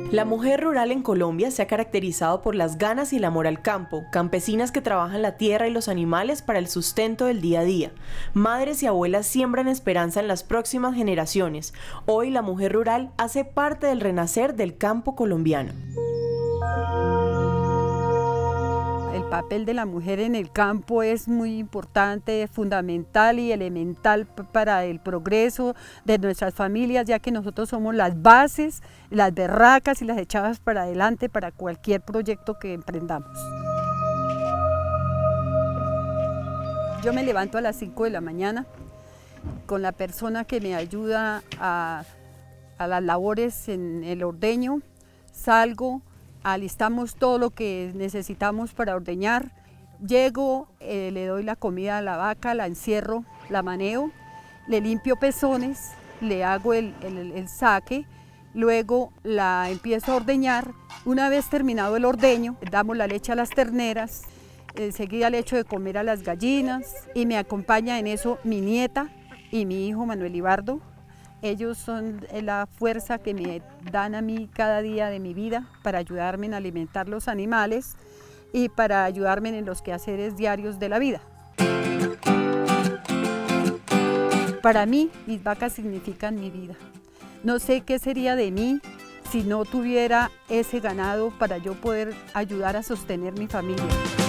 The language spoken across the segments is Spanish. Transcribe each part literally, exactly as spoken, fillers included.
La mujer rural en Colombia se ha caracterizado por las ganas y el amor al campo, campesinas que trabajan la tierra y los animales para el sustento del día a día. Madres y abuelas siembran esperanza en las próximas generaciones. Hoy la mujer rural hace parte del renacer del campo colombiano. El papel de la mujer en el campo es muy importante, fundamental y elemental para el progreso de nuestras familias, ya que nosotros somos las bases, las berracas y las echadas para adelante para cualquier proyecto que emprendamos. Yo me levanto a las cinco de la mañana con la persona que me ayuda a, a las labores en el ordeño, salgo, alistamos todo lo que necesitamos para ordeñar, llego, eh, le doy la comida a la vaca, la encierro, la maneo, le limpio pezones, le hago el, el, el saque, luego la empiezo a ordeñar. Una vez terminado el ordeño, damos la leche a las terneras, enseguida le echo de comer a las gallinas y me acompaña en eso mi nieta y mi hijo Manuel Ibardo. Ellos son la fuerza que me dan a mí cada día de mi vida para ayudarme en alimentar los animales y para ayudarme en los quehaceres diarios de la vida. Para mí, mis vacas significan mi vida. No sé qué sería de mí si no tuviera ese ganado para yo poder ayudar a sostener mi familia.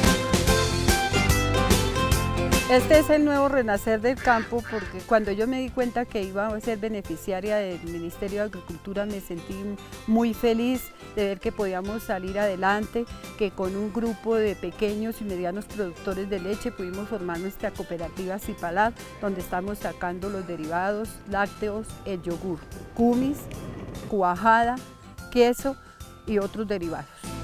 Este es el nuevo renacer del campo, porque cuando yo me di cuenta que iba a ser beneficiaria del Ministerio de Agricultura me sentí muy feliz de ver que podíamos salir adelante, que con un grupo de pequeños y medianos productores de leche pudimos formar nuestra cooperativa Cipalad, donde estamos sacando los derivados lácteos, el yogur, kumis, cuajada, queso y otros derivados.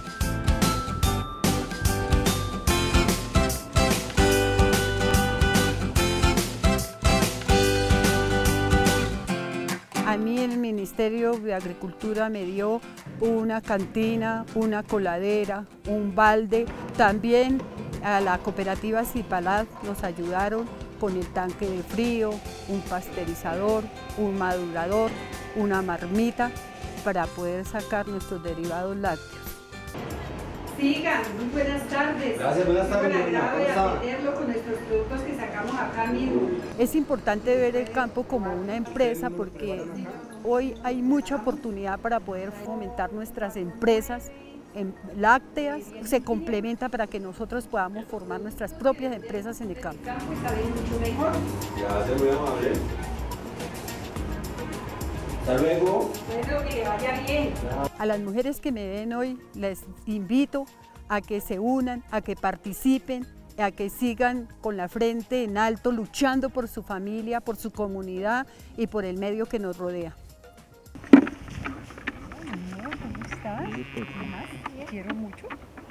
A mí el Ministerio de Agricultura me dio una cantina, una coladera, un balde. También a la cooperativa Cipalad nos ayudaron con el tanque de frío, un pasteurizador, un madurador, una marmita para poder sacar nuestros derivados lácteos. Sigan, muy buenas tardes. Gracias, buenas tardes. Con agrado de atenderlo con nuestros productos que sacamos acá mismo. Es importante ver el campo como una empresa porque hoy hay mucha oportunidad para poder fomentar nuestras empresas en lácteas, se complementa para que nosotros podamos formar nuestras propias empresas en el campo. El campo está bien mucho mejor. Gracias, muy amable. Hasta luego. Espero que le vaya bien. A las mujeres que me ven hoy les invito a que se unan, a que participen, a que sigan con la frente en alto, luchando por su familia, por su comunidad y por el medio que nos rodea. ¿Cómo estás? ¿Qué más? Quiero mucho.